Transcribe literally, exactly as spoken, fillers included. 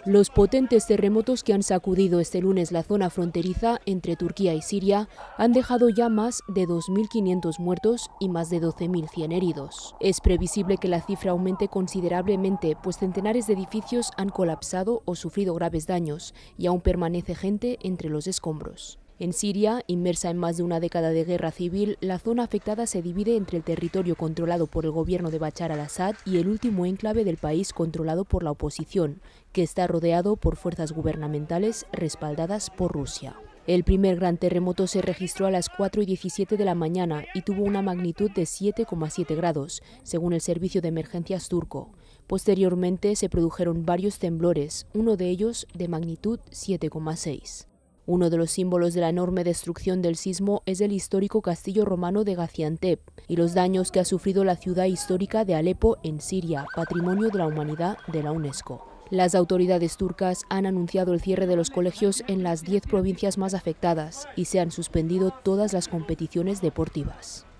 Los potentes terremotos que han sacudido este lunes la zona fronteriza entre Turquía y Siria han dejado ya más de dos mil quinientos muertos y más de doce mil cien heridos. Es previsible que la cifra aumente considerablemente, pues centenares de edificios han colapsado o sufrido graves daños y aún permanece gente entre los escombros. En Siria, inmersa en más de una década de guerra civil, la zona afectada se divide entre el territorio controlado por el gobierno de Bachar al-Assad y el último enclave del país controlado por la oposición, que está rodeado por fuerzas gubernamentales respaldadas por Rusia. El primer gran terremoto se registró a las cuatro y diecisiete de la mañana y tuvo una magnitud de siete coma siete grados, según el servicio de emergencias turco. Posteriormente se produjeron varios temblores, uno de ellos de magnitud siete coma seis. Uno de los símbolos de la enorme destrucción del sismo es el histórico castillo romano de Gaziantep y los daños que ha sufrido la ciudad histórica de Alepo en Siria, patrimonio de la humanidad de la UNESCO. Las autoridades turcas han anunciado el cierre de los colegios en las diez provincias más afectadas y se han suspendido todas las competiciones deportivas.